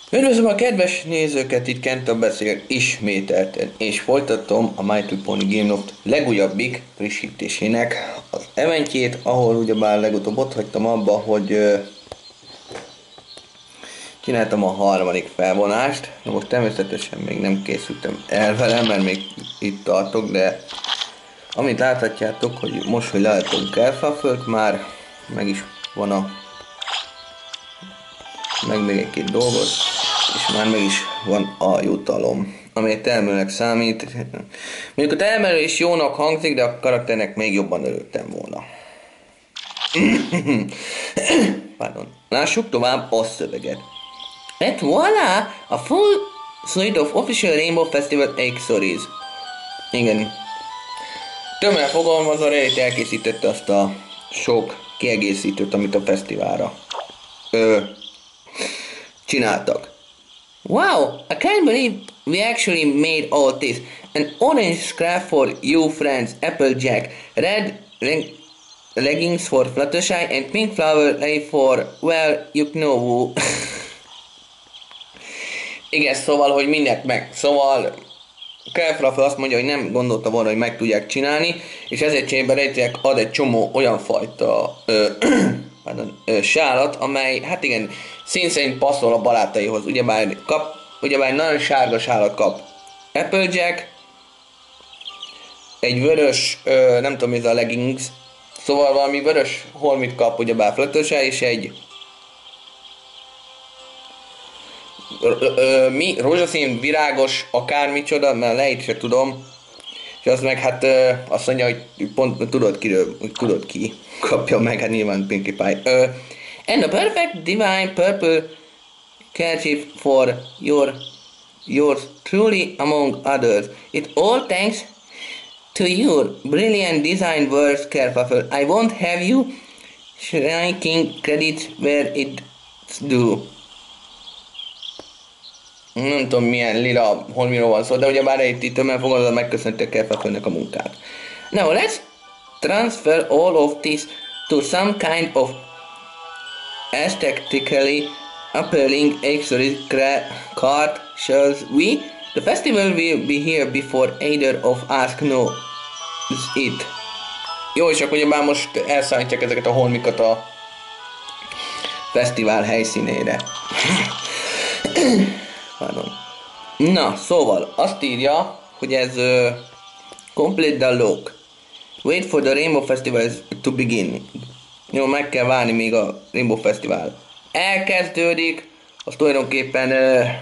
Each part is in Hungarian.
Üdvözlöm a kedves nézőket, itt Kenta beszél ismételten, és folytatom a My Little Pony Game Loft legújabbik frissítésének az eventjét, ahol ugyebár legutóbb ott hagytam abba, hogy csináltam a harmadik felvonást. Na most természetesen még nem készültem el vele, mert még itt tartok, de amit láthatjátok, hogy most, hogy leálltunk Kerfluffle-t, már meg is van meg még egy-két dolgot, és már meg is van a jutalom, amely termelőnek számít. Mondjuk a termelés jónak hangzik, de a karakternek még jobban örültem volna. Pardon. Lássuk tovább a szöveget. Et voilà! A full suite of official Rainbow Festival accessories. Igen. Tömmel fogalmazva, Reddit elkészítette azt a sok kiegészítőt, amit a fesztiválra csináltak. Wow, I can't believe we actually made all this. An orange scarf for you friends, Applejack, red leggings for Fluttershy, and pink flower lei for, well, you know who. Igen, szóval, hogy mindent meg. Szóval Kerfluffle azt mondja, hogy nem gondolta volna, hogy meg tudják csinálni, és ezért cserébe Reddit ad egy csomó olyan fajta sálat, amely, hát igen, szín szerint passzol a barátaihoz. Ugyebár nagyon sárga sálat kap Applejack, egy vörös, nem tudom, ez a leggings, szóval valami vörös holmit kap ugyebár Fluttershy, és egy rózsaszín, virágos, akármicsoda, mert lejt se tudom, és az meg hát azt mondja, hogy pont tudod ki kapja meg, hát nyilván Pinkie Pie. And a perfect divine purple kerchief for yours truly among others. It all thanks to your brilliant design works, Kerfluffle. I won't have you shrinking credits where it's due. Nem tudom milyen lila holmiról van szó, de ugyebár itt tömegfogalmazva megköszönte Kerfluffle-nek a munkát. Now let's transfer all of this to some kind of aesthetically appealing accessories card, shall we? The festival will be here before either of us knows it. Jó, és akkor ugyebár most elszállítják ezeket a holmikat a fesztivál helyszínére. Pardon. Na, szóval azt írja, hogy ez complete the look. Wait for the Rainbow Festival to begin. Jó, meg kell várni, még a Rainbow Festival elkezdődik. Az tulajdonképpen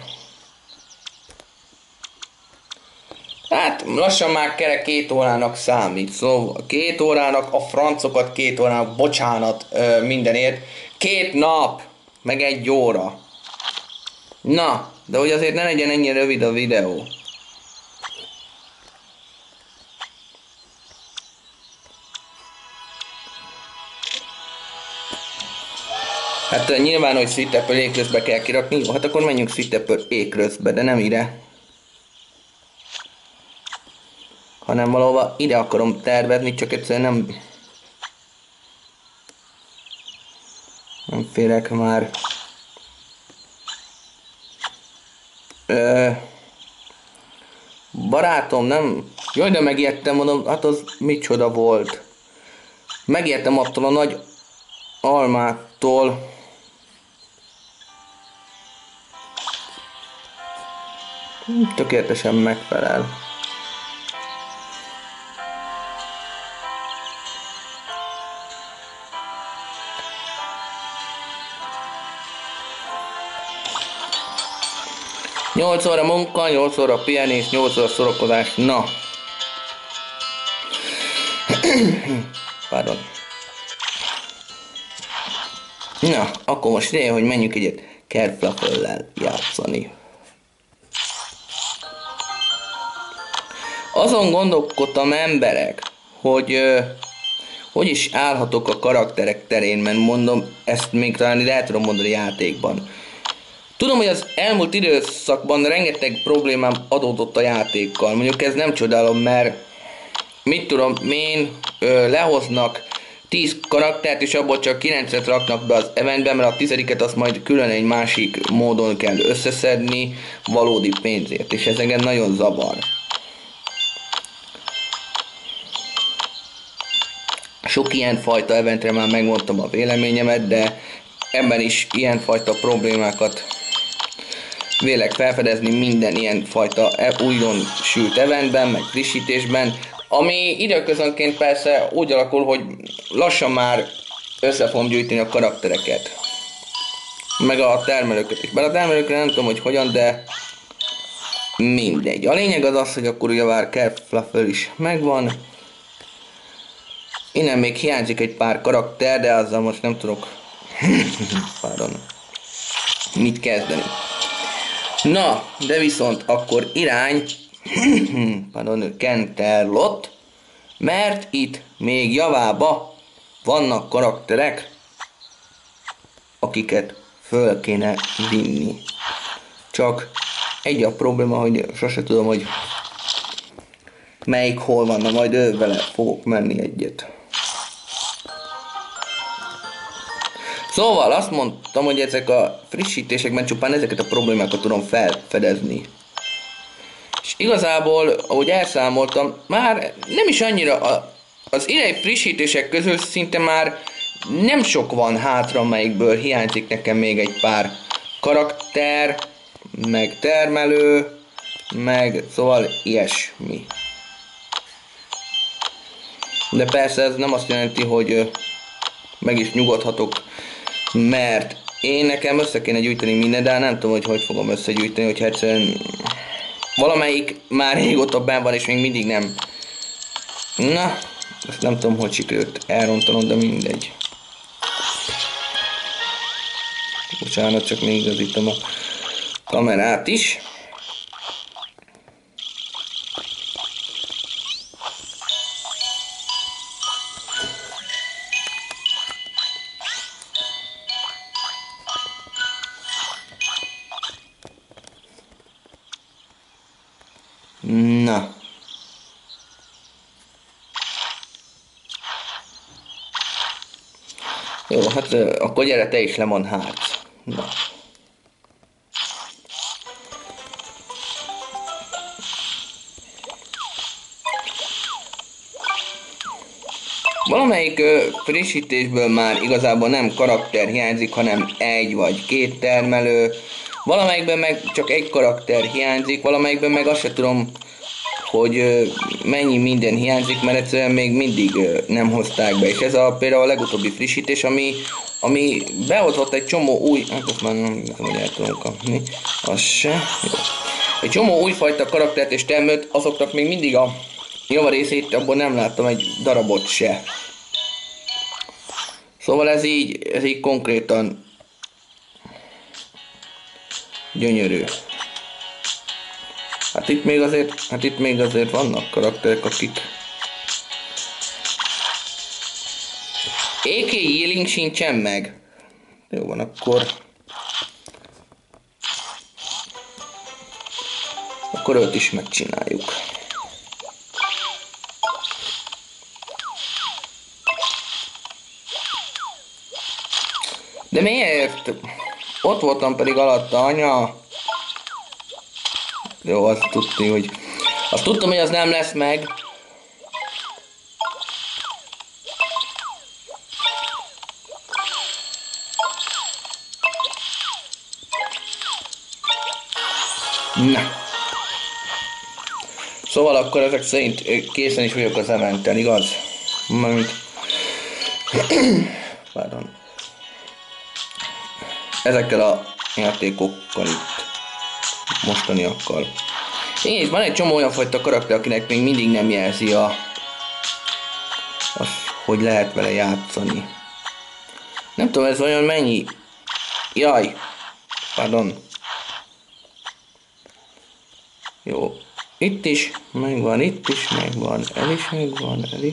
hát lassan már kerek 2 órának számít. Szóval 2 órának a francokat, 2 órának, bocsánat mindenért. 2 nap, meg 1 óra. Na, de hogy azért ne legyen ennyire rövid a videó. Hát nyilván, hogy Sweet ékrözbe kell kirakni. Jó, hát akkor menjünk Sweet ékrözbe, de nem ide. Hanem valahova ide akarom tervezni, csak egyszerűen nem férek már. Barátom, nem... Jaj, de megijedtem, mondom, hát az micsoda volt. Megijedtem attól a nagy almától. Tökéletesen megfelel. Nyolc óra munka, 8 óra pihenés, 8 óra szórakozás, na. Pardon. Na, akkor most ideje, hogy menjünk egyet Kerfluffle-lel játszani. Azon gondolkodtam emberek, hogy hogy is állhatok a karakterek terén, mert mondom, ezt még talán ide el tudom mondani játékban. Tudom, hogy az elmúlt időszakban rengeteg problémám adódott a játékkal. Mondjuk ez nem csodálom, mert mit tudom én, lehoznak 10 karaktert, és abból csak 9-et raknak be az eventbe, mert a 10-et azt majd külön egy másik módon kell összeszedni valódi pénzért, és ez engem nagyon zavar. Sok ilyen fajta eventre már megmondtam a véleményemet, de ebben is ilyen fajta problémákat vélek felfedezni minden ilyen fajta újon sült eventben, meg frissítésben, ami időközönként persze úgy alakul, hogy lassan már össze fogom gyűjteni a karaktereket. Meg a termelőket is. Bár a termelőkre nem tudom, hogy hogyan, de mindegy. A lényeg az az, hogy akkor ugye már Kerfluffle is megvan. Innen még hiányzik egy pár karakter, de azzal most nem tudok pardon, mit kezdeni. Na, de viszont akkor irány pardon, Canterlot, mert itt még javába vannak karakterek, akiket föl kéne vinni. Csak egy a probléma, hogy sose tudom, hogy melyik hol van, na majd vele fogok menni egyet. Szóval azt mondtam, hogy ezek a frissítésekben csupán ezeket a problémákat tudom felfedezni. És igazából, ahogy elszámoltam, már nem is annyira az idei frissítések közül szinte már nem sok van hátra, melyikből hiányzik nekem még egy pár karakter, meg termelő, meg szóval ilyesmi. De persze ez nem azt jelenti, hogy meg is nyugodhatok, mert nekem össze kéne gyűjteni mindent, de nem tudom, hogy fogom összegyűjteni, hogyha egyszerűen valamelyik már régóta benn van, és még mindig nem. Na, ezt nem tudom, hogy sikerült elrontanom, de mindegy. Bocsánat, csak még igazítom a kamerát is. Na. Jó, hát akkor gyere te is, Lemon Hearts. Na. Valamelyik frissítésből már igazából nem karakter hiányzik, hanem egy vagy két termelő. Valamelyikben meg csak egy karakter hiányzik, valamelyikben meg azt se tudom, hogy mennyi minden hiányzik, mert egyszerűen még mindig nem hozták be. És ez például a legutóbbi frissítés, ami behozott egy csomó új... Hát azt már nem tudom, hogy el tudom kapni. Az se. Jó. Egy csomó újfajta karaktert és termőt, azoknak még mindig a java részét, abból nem láttam egy darabot se. Szóval ez így konkrétan gyönyörű. Hát itt még azért vannak karakterek, akik... AK Healing sincsen meg. Jó van, akkor őt is megcsináljuk. De miért? Ott voltam pedig alatta, anya. Jó, azt tudtam, hogy az nem lesz meg. Na. Szóval akkor ezek szerint készen is vagyok az eventen, igaz? Majd... Pardon. Ezekkel a játékokkal itt. Mostaniakkal. Igen, és van egy csomó olyan fajta karakter, akinek még mindig nem jelzi hogy lehet vele játszani. Nem tudom, ez olyan mennyi... Jaj! Pardon. Jó. Itt is megvan, itt is megvan, el is megvan, el is.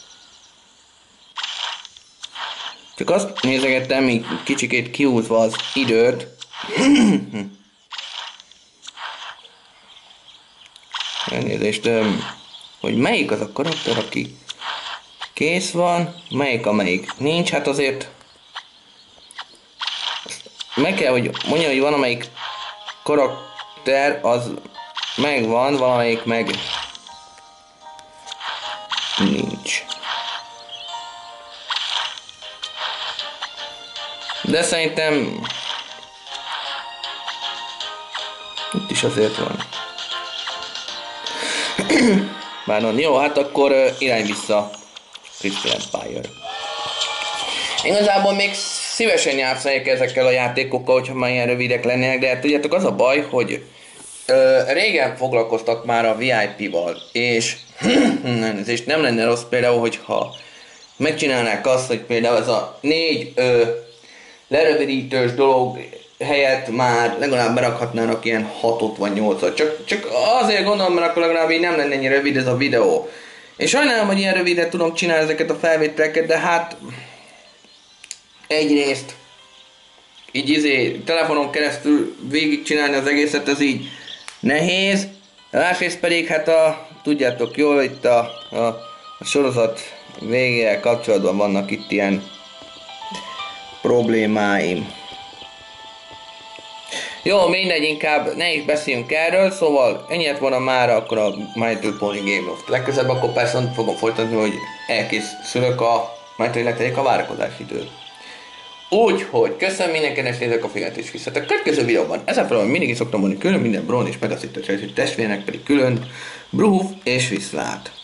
Csak azt nézegettem, még kicsikét kiúzva az időt. Elnézést, hogy melyik az a karakter, aki Kész van. Melyik amelyik? Nincs, hát azért... Meg kell, hogy mondja, hogy van amelyik karakter, az megvan, valamelyik meg... Nincs. De szerintem... Itt is azért van. Bánon. Jó, hát akkor irány vissza. Crystal Empire. Igazából még szívesen játszanék ezekkel a játékokkal, hogyha már ilyen rövidek lennének, de hát tudjátok, az a baj, hogy régen foglalkoztak már a VIP-val, és nem lenne rossz például, hogyha megcsinálnák azt, hogy például ez a 4 lerövidítős dolog helyett már legalább berakhatnának ilyen 6-ot vagy 8-ot. Csak azért gondolom, mert akkor legalább így nem lenne ennyire rövid ez a videó. És sajnálom, hogy ilyen rövidet tudom csinálni ezeket a felvételeket, de hát egyrészt így telefonon keresztül végigcsinálni az egészet, ez így nehéz. Másrészt pedig hát tudjátok jól, itt a sorozat végével kapcsolatban vannak itt ilyen problémáim. Jó, mindegy, inkább ne is beszéljünk erről, szóval ennyit volna már akkor a My Little Pony Game Loft. Legközelebb akkor persze fogom folytatni, hogy elkészülök a majd a várakozási idő. Úgyhogy köszönöm mindenkinek, és nézzük a figyelmet és visszat a következő videóban. Ezen felül mindig is szoktam mondani külön minden Bron és Megaszittet testvérnek pedig külön Bruhuf és viszlát.